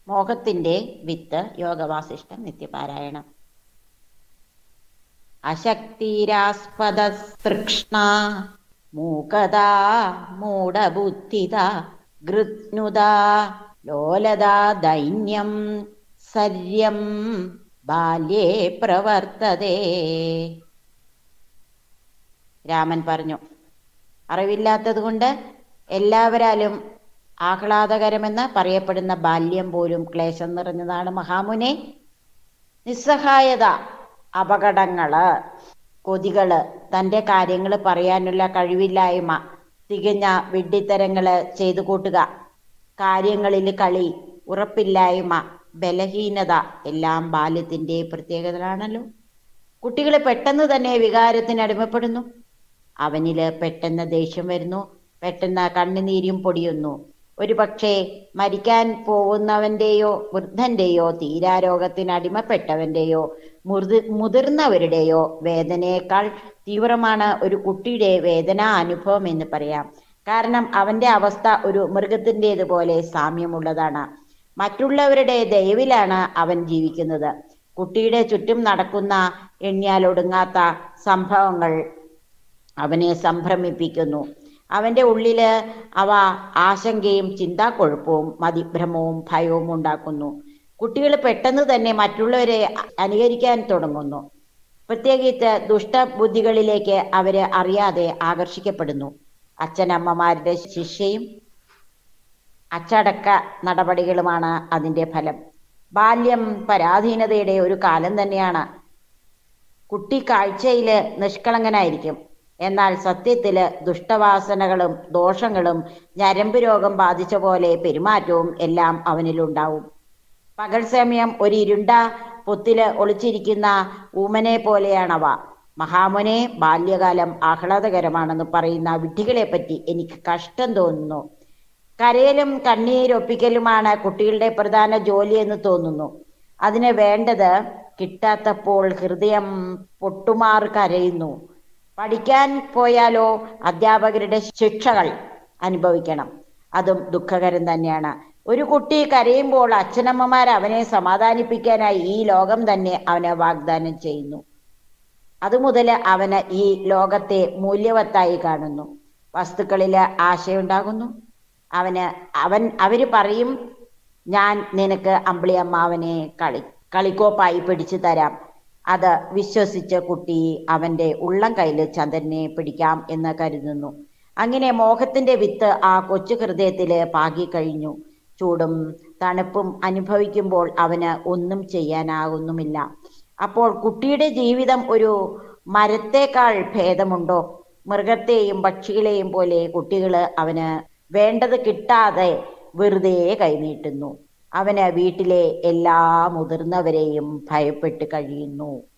മോഹത്തിന്റെ വിത്ത് യോഗവാസിഷ്ഠം നിത്യപാരായണം. അശക്തിരാസ്പദ തൃക്ഷ്ണ മൂകത മൂഢബുദ്ധിത ഗൃത്നുത ലോലത ദൈന്യം സര്യം ബാല്യേ പ്രവർത്തതേ. രാമൻ പറഞ്ഞു, അറിവില്ലാത്തത് കൊണ്ട് എല്ലാവരാലും ആഹ്ലാദകരമെന്ന് പറയപ്പെടുന്ന ബാല്യം പോലും ക്ലേശം നിറഞ്ഞതാണ് മഹാമുനെ. നിസ്സഹായത, അപകടങ്ങള്, കൊതികള്, തൻ്റെ കാര്യങ്ങൾ പറയാനുള്ള കഴിവില്ലായ്മ, തികഞ്ഞ വിഡ്ഢിത്തരങ്ങള് ചെയ്തു കൂട്ടുക, കാര്യങ്ങളിൽ കളി, ഉറപ്പില്ലായ്മ, ബലഹീനത എല്ലാം ബാല്യത്തിൻ്റെ പ്രത്യേകതകളാണല്ലോ. കുട്ടികൾ പെട്ടെന്ന് തന്നെ വികാരത്തിന് അടിമപ്പെടുന്നു. അവനില് പെട്ടെന്ന് ദേഷ്യം വരുന്നു, പെട്ടെന്ന് കണ്ണുനീരും പൊടിയുന്നു. ഒരു പക്ഷേ മരിക്കാൻ പോകുന്നവൻ്റെയോ വൃദ്ധൻ്റെയോ തീരാരോഗത്തിന് അടിമപ്പെട്ടവൻ്റെയോ മുതിർന്നവരുടെയോ വേദനയേക്കാൾ തീവ്രമാണ് ഒരു കുട്ടിയുടെ വേദനാ അനുഭവം എന്ന് പറയാം. കാരണം അവൻ്റെ അവസ്ഥ ഒരു മൃഗത്തിൻ്റേതുപോലെ സാമ്യമുള്ളതാണ്. മറ്റുള്ളവരുടെ ദയവിലാണ് അവൻ ജീവിക്കുന്നത്. കുട്ടിയുടെ ചുറ്റും നടക്കുന്ന എണ്ണിയാലൊടുങ്ങാത്ത സംഭവങ്ങൾ അവനെ സംഭ്രമിപ്പിക്കുന്നു. അവൻ്റെ ഉള്ളില് അവ ആശങ്കയും ചിന്താക്കുഴപ്പവും മതിഭ്രമവും ഭയവും ഉണ്ടാക്കുന്നു. കുട്ടികൾ പെട്ടെന്ന് തന്നെ മറ്റുള്ളവരെ അനുകരിക്കാൻ തുടങ്ങുന്നു. പ്രത്യേകിച്ച് ദുഷ്ടബുദ്ധികളിലേക്ക് അവര് അറിയാതെ ആകർഷിക്കപ്പെടുന്നു. അച്ഛനമ്മമാരുടെ ശിക്ഷയും അച്ചടക്ക നടപടികളുമാണ് അതിൻ്റെ ഫലം. ബാല്യം പരാധീനതയുടെ ഒരു കാലം തന്നെയാണ്. കുട്ടി കാഴ്ചയില് നിഷ്കളങ്കനായിരിക്കും, എന്നാൽ സത്യത്തില് ദുഷ്ടവാസനകളും ദോഷങ്ങളും ഞരമ്പ് രോഗം ബാധിച്ച പോലെ പെരുമാറ്റവും എല്ലാം അവനിലുണ്ടാവും. പകൽ സമയം ഒരു ഇരുണ്ട പൊത്തില് ഒളിച്ചിരിക്കുന്ന ഊമനെ പോലെയാണവ. മഹാമുനെ, ബാല്യകാലം ആഹ്ലാദകരമാണെന്ന് പറയുന്ന വിഡ്ഢികളെ പറ്റി എനിക്ക് കഷ്ടം തോന്നുന്നു. കരയലും കണ്ണീരൊപ്പിക്കലുമാണ് കുട്ടികളുടെ പ്രധാന ജോലി എന്ന് തോന്നുന്നു. അതിന് വേണ്ടത് കിട്ടാത്തപ്പോൾ ഹൃദയം പൊട്ടുമാറ് കരയുന്നു. പഠിക്കാൻ പോയാലോ അധ്യാപകരുടെ ശിക്ഷകൾ അനുഭവിക്കണം. അതും ദുഃഖകരം തന്നെയാണ്. ഒരു കുട്ടി കരയുമ്പോൾ അച്ഛനമ്മമാർ അവനെ സമാധാനിപ്പിക്കാനായി ഈ ലോകം തന്നെ അവനെ വാഗ്ദാനം ചെയ്യുന്നു. അതുമുതൽ അവന് ഈ ലോകത്തെ മൂല്യവത്തായി കാണുന്നു. വസ്തുക്കളില് ആശയുണ്ടാകുന്നു. അവര് പറയും, ഞാൻ നിനക്ക് അമ്പിളിയമ്മാവനെ കളിക്കോപ്പായി പിടിച്ചു തരാം. അത് വിശ്വസിച്ച് കുട്ടി അവൻ്റെ ഉള്ളം കയ്യിൽ ചന്ദ്രനെ പിടിക്കാം എന്ന് കരുതുന്നു. അങ്ങനെ മോഹത്തിന്റെ വിത്ത് ആ കൊച്ചു ഹൃദയത്തില് പാകിക്കഴിഞ്ഞു. ചൂടും തണുപ്പും അനുഭവിക്കുമ്പോൾ അവന് ഒന്നും ചെയ്യാനാകുന്നുമില്ല. അപ്പോൾ കുട്ടിയുടെ ജീവിതം ഒരു മരത്തേക്കാൾ ഭേദമുണ്ടോ? മൃഗത്തെയും പക്ഷികളെയും പോലെ കുട്ടികള് അവന് വേണ്ടത് കിട്ടാതെ വെറുതെ കൈനീട്ടുന്നു. അവന് വീട്ടിലെ എല്ലാ മുതിർന്നവരെയും ഭയപ്പെട്ട് കഴിയുന്നു.